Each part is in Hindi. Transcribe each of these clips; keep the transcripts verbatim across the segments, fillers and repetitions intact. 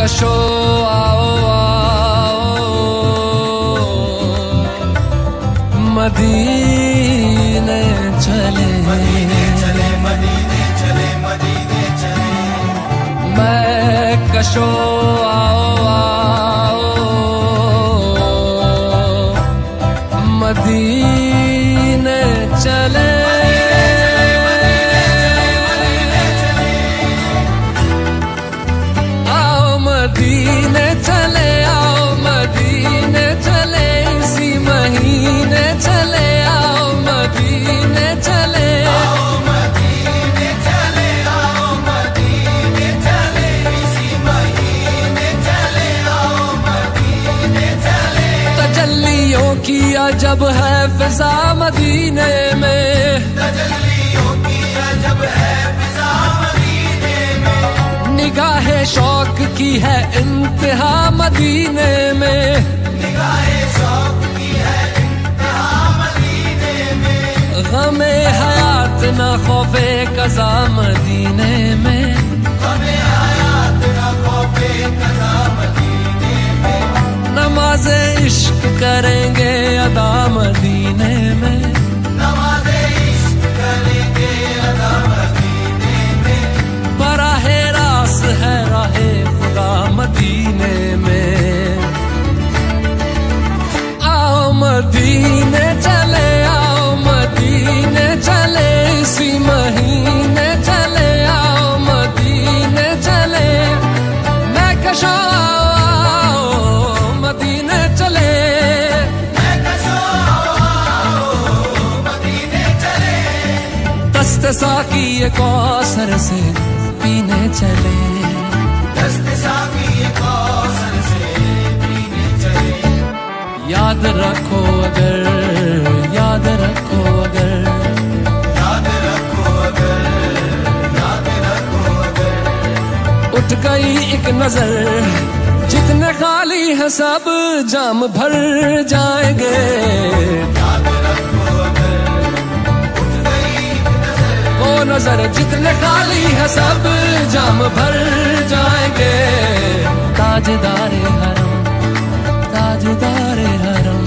कशो आओ आओ मदीने चले, मदीने चले, मदीने चले, मदीने चले। मैं कशो आओ आओ मदीने चले। मदीने चले आओ, मदीने चले, इसी महीने चले आओ, मदीने चले आओ, मदीने चले आओ, मदीने चले, इसी महीने चले आओ, मदीने चले। तजल्लियों की अजब है फिजा मदीने में, तजल्लियों की अजब है फिजा मदीने में। निगाहे शौक की है इंतहा मदीने में, निगाहे शौक की है इंतहा मदीने में। गमे हयात न खौफे कज़ा मदीने में, गमे हयात न खौफे कज़ा मदीने में। नमाज़े इश्क करेंगे अदा मदीने में, नमाज़े इश्क करेंगे अदा मदीने में। बराहे रास है राहे खुदा मदीने में। आओ मदीने चले आओ, मदीने चले, इसी महीने चले आओ, मदीने चले। मैं कशो आओ मदीने चले, मैं कशो आओ मदीने चले। दस्त साकी कौसर से पीने चले, दस्त साकी कौसर से पीने चले। याद रखो अगर, याद रखो अगर, याद रखो अगर, याद रखो अगर। उठ गई एक नजर, जितने खाली है सब जाम भर जाएंगे। याद रखो अगर, उठ गई एक नजर, वो नजर जितने खाली है सब जाम भर जाएंगे। ताजदारे हरम, ताजदारे हरम।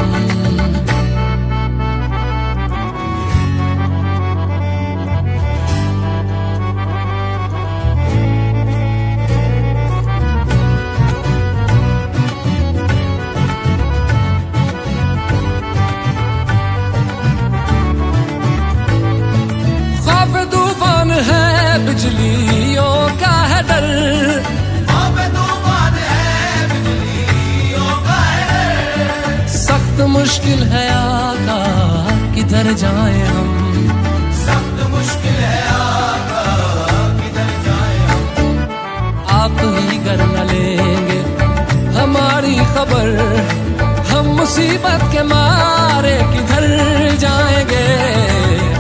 खौफ तूफान है बिजलियों का है डर, खौफ तूफान है बिजलियों का है डर। सख्त मुश्किल है आका किधर जाएं हम, सख्त मुश्किल है आका किधर जाएं हम। आप ही कर न लेंगे हमारी खबर, हम मुसीबत के मारे किधर जाएंगे।